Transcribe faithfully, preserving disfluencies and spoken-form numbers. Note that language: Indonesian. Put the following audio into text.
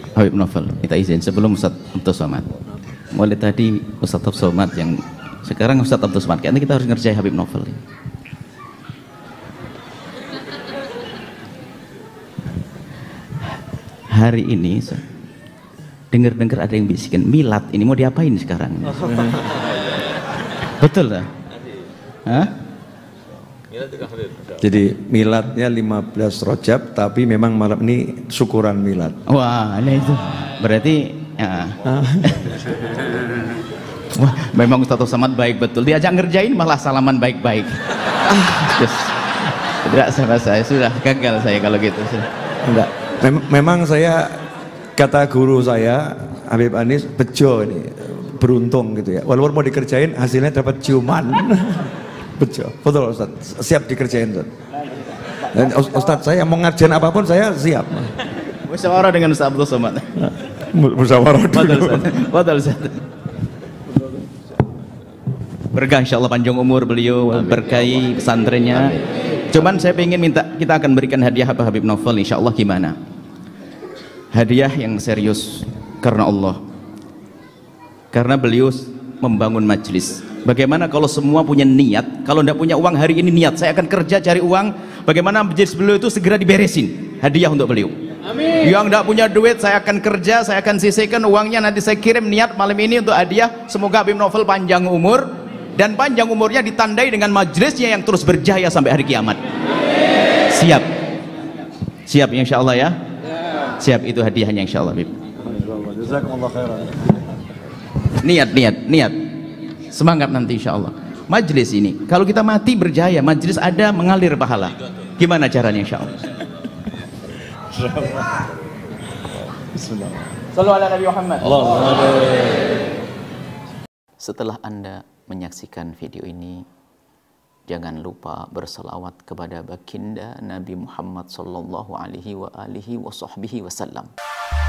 Habib Novel, minta izin sebelum Ustaz Abdul Somad. Mulai tadi Ustaz Abdul Somad yang sekarang Ustaz Abdul Somad, kayaknya kita harus ngerjain Habib Novel. Hari ini dengar-dengar ada yang bisikin milad ini mau diapain sekarang? Betul lah? Hah? Jadi miladnya lima belas Rajab, tapi memang malam ini syukuran milad. Wah, ini itu berarti ya. Wah, memang Ustaz Somad baik betul. Diajak ngerjain malah salaman baik-baik. Yes. Tidak sama saya, sudah gagal saya kalau gitu. Enggak. Mem memang saya, kata guru saya Habib Anis, bejo ini, beruntung gitu ya. Walaupun mau dikerjain hasilnya dapat ciuman. Betul, betul Ustaz, siap dikerjain Ustaz. Dan Ustaz saya mau ngerjain apapun saya siap. Musyawarah dengan Ustaz Abdul Somad. Musyawarah dulu. Betul Ustaz. Berkah insyaallah panjang umur beliau, berkahi pesantrennya. Cuman saya ingin minta, kita akan berikan hadiah apa Habib Novel insyaallah gimana? Hadiah yang serius karena Allah. Karena beliau membangun majelis. Bagaimana kalau semua punya niat, kalau tidak punya uang hari ini niat, saya akan kerja cari uang, bagaimana majelis beliau itu segera diberesin, hadiah untuk beliau. Amin. Yang tidak punya duit, saya akan kerja, saya akan sisihkan uangnya, nanti saya kirim niat malam ini untuk hadiah, semoga Habib Novel panjang umur, dan panjang umurnya ditandai dengan majelisnya yang terus berjaya sampai hari kiamat. Siap? Siap insya Allah ya? Siap, itu hadiahnya insya Allah Habib. Niat, niat, niat. Semangat nanti insya Allah. Majelis ini kalau kita mati berjaya, majelis ada mengalir pahala. Gimana caranya insya Allah? Sallu ala Nabi Muhammad. Setelah Anda menyaksikan video ini, jangan lupa berselawat kepada baginda Nabi Muhammad sallallahu alaihi wa alihi wa sahbihi wasallam.